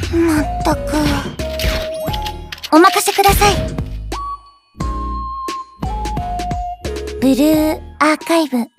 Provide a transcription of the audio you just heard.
まったく。お任せください。ブルーアーカイブ。